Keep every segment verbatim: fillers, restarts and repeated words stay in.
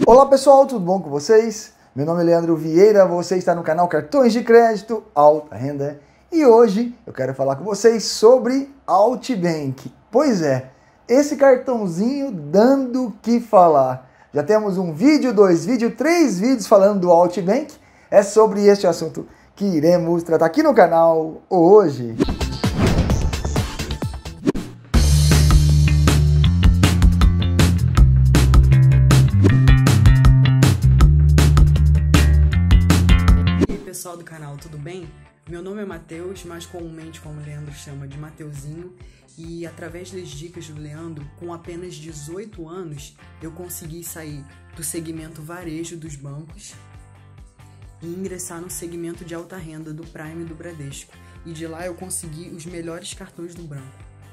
Olá pessoal, tudo bom com vocês? Meu nome é Leandro Vieira, você está no canal Cartões de Crédito Alta Renda e hoje eu quero falar com vocês sobre Altibank. Pois é, esse cartãozinho dando o que falar. Já temos um vídeo, dois vídeos, três vídeos falando do Altibank. É sobre este assunto que iremos tratar aqui no canal hoje. Pessoal do canal, tudo bem? Meu nome é Matheus, mais comumente como o Leandro chama de Mateuzinho, e através das dicas do Leandro, com apenas dezoito anos, eu consegui sair do segmento varejo dos bancos e ingressar no segmento de alta renda do Prime do Bradesco, e de lá eu consegui os melhores cartões do banco.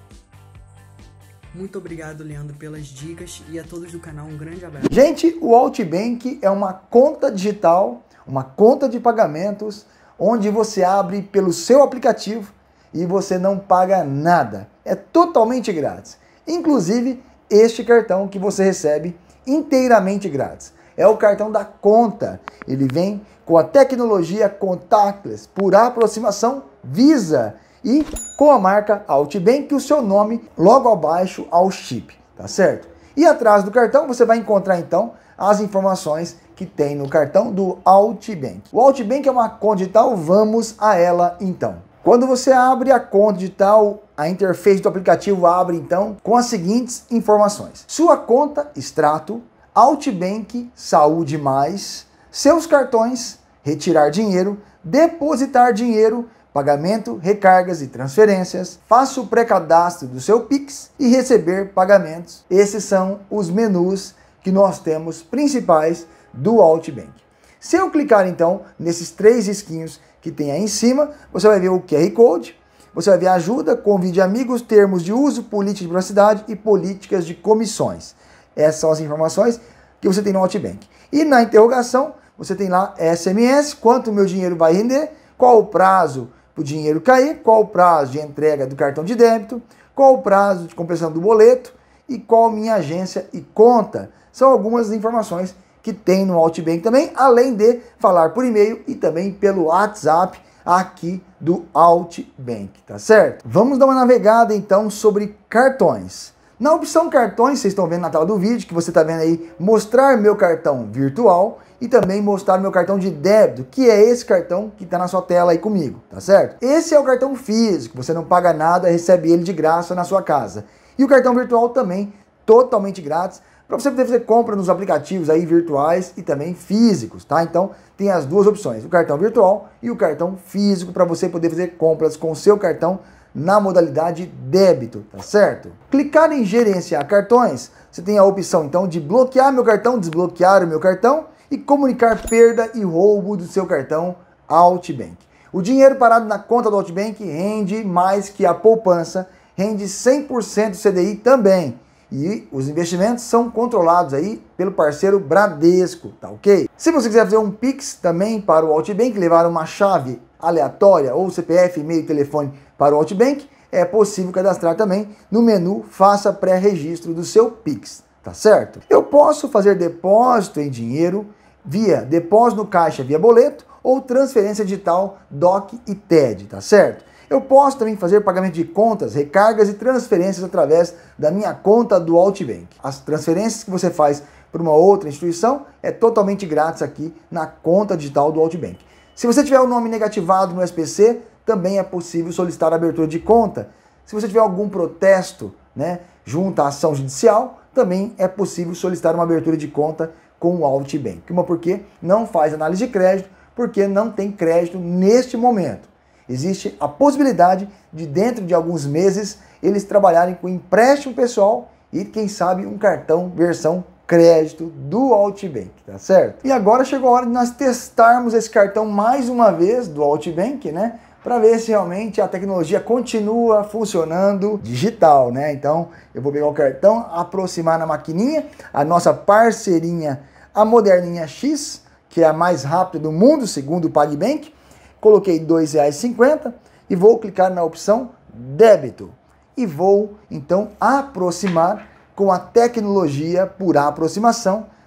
Muito obrigado, Leandro, pelas dicas, e a todos do canal um grande abraço. Gente, o Altibank é uma conta digital, uma conta de pagamentos, onde você abre pelo seu aplicativo e você não paga nada. É totalmente grátis. Inclusive, este cartão que você recebe inteiramente grátis. É o cartão da conta. Ele vem com a tecnologia contactless, por aproximação Visa, e com a marca Altibank, o seu nome logo abaixo ao chip, tá certo? E atrás do cartão você vai encontrar então as informações que tem no cartão do Altibank. O Altibank é uma conta digital, vamos a ela então. Quando você abre a conta digital, a interface do aplicativo abre então com as seguintes informações: sua conta, extrato, Altibank, saúde mais, seus cartões, retirar dinheiro, depositar dinheiro, pagamento, recargas e transferências, faça o pré-cadastro do seu Pix e receber pagamentos. Esses são os menus que nós temos principais do Altibank. Se eu clicar então nesses três risquinhos que tem aí em cima, você vai ver o Q R Code, você vai ver ajuda, convide amigos, termos de uso, política de privacidade e políticas de comissões. Essas são as informações que você tem no Altibank. E na interrogação, você tem lá S M S, quanto o meu dinheiro vai render, qual o prazo para o dinheiro cair, qual o prazo de entrega do cartão de débito, qual o prazo de compreensão do boleto e qual minha agência e conta. São algumas informações que tem no Altibank também, além de falar por e-mail e também pelo WhatsApp aqui do Altibank, tá certo? Vamos dar uma navegada então sobre cartões. Na opção cartões, vocês estão vendo na tela do vídeo, que você está vendo aí, mostrar meu cartão virtual e também mostrar meu cartão de débito, que é esse cartão que está na sua tela aí comigo, tá certo? Esse é o cartão físico, você não paga nada, recebe ele de graça na sua casa. E o cartão virtual também, totalmente grátis, para você poder fazer compra nos aplicativos aí virtuais e também físicos, tá? Então tem as duas opções, o cartão virtual e o cartão físico, para você poder fazer compras com o seu cartão na modalidade débito, tá certo? Clicar em gerenciar cartões, você tem a opção então de bloquear meu cartão, desbloquear o meu cartão e comunicar perda e roubo do seu cartão Altibank. O dinheiro parado na conta do Altibank rende mais que a poupança, rende cem por cento C D I também. E os investimentos são controlados aí pelo parceiro Bradesco, tá ok? Se você quiser fazer um Pix também para o Altibank, levar uma chave aleatória ou C P F, e-mail e telefone para o Altibank, é possível cadastrar também no menu Faça pré-registro do seu Pix, tá certo? Eu posso fazer depósito em dinheiro via depósito no caixa via boleto ou transferência digital D O C e T E D, tá certo? Eu posso também fazer pagamento de contas, recargas e transferências através da minha conta do Altibank. As transferências que você faz para uma outra instituição é totalmente grátis aqui na conta digital do Altibank. Se você tiver o nome negativado no S P C, também é possível solicitar a abertura de conta. Se você tiver algum protesto, né, junto à ação judicial, também é possível solicitar uma abertura de conta com o Altibank. Uma porque não faz análise de crédito, porque não tem crédito neste momento. Existe a possibilidade de, dentro de alguns meses, eles trabalharem com empréstimo pessoal e, quem sabe, um cartão versão crédito do Altibank, tá certo? E agora chegou a hora de nós testarmos esse cartão mais uma vez do Altibank, né? Para ver se realmente a tecnologia continua funcionando digital, né? Então, eu vou pegar o cartão, aproximar na maquininha, a nossa parceirinha, a Moderninha X, que é a mais rápida do mundo, segundo o PagBank. Coloquei dois reais e cinquenta centavos e vou clicar na opção débito. E vou, então, aproximar com a tecnologia por aproximação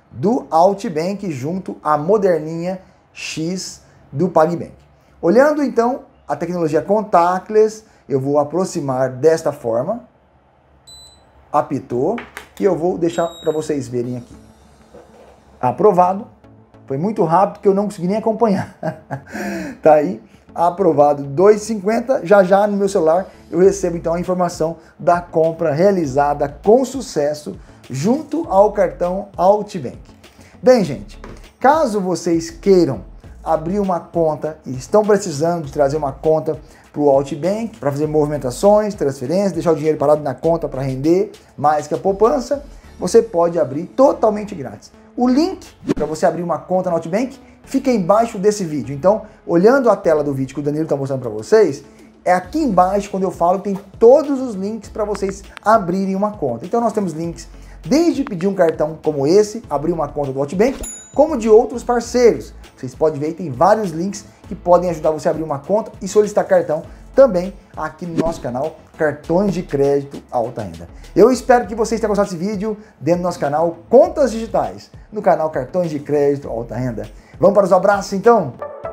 do Outbank junto à moderninha X do PagBank. Olhando então a tecnologia contactless, eu vou aproximar desta forma, apitou, e eu vou deixar para vocês verem aqui. Aprovado, foi muito rápido que eu não consegui nem acompanhar. Tá aí, aprovado dois reais e cinquenta centavos, já já no meu celular eu recebo então a informação da compra realizada com sucesso junto ao cartão Outbank. Bem, gente, caso vocês queiram abrir uma conta e estão precisando de trazer uma conta para o Outbank, para fazer movimentações, transferências, deixar o dinheiro parado na conta para render mais que a poupança, você pode abrir totalmente grátis. O link para você abrir uma conta no Outbank fica embaixo desse vídeo. Então, olhando a tela do vídeo que o Danilo está mostrando para vocês, é aqui embaixo quando eu falo que tem todos os links para vocês abrirem uma conta. Então, nós temos links desde pedir um cartão como esse, abrir uma conta do Outbank, como de outros parceiros. Vocês podem ver, tem vários links que podem ajudar você a abrir uma conta e solicitar cartão também aqui no nosso canal Cartões de Crédito Alta Renda. Eu espero que vocês tenham gostado desse vídeo dentro do nosso canal Contas Digitais, no canal Cartões de Crédito Alta Renda. Vamos para os abraços então?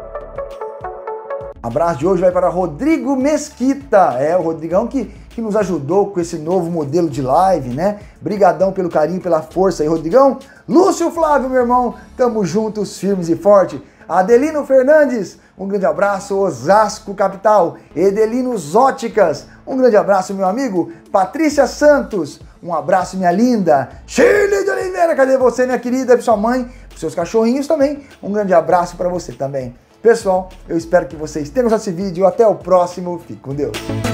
Abraço de hoje vai para Rodrigo Mesquita, é o Rodrigão que, que nos ajudou com esse novo modelo de live, né? Brigadão pelo carinho, pela força aí, Rodrigão. Lúcio Flávio, meu irmão, tamo juntos, firmes e fortes. Adelino Fernandes, um grande abraço. Osasco Capital, Edelinos Óticas, um grande abraço, meu amigo. Patrícia Santos, um abraço, minha linda. Shirley de Oliveira, cadê você, minha querida? Para sua mãe, para seus cachorrinhos também, um grande abraço para você também. Pessoal, eu espero que vocês tenham gostado desse vídeo. Até o próximo. Fique com Deus.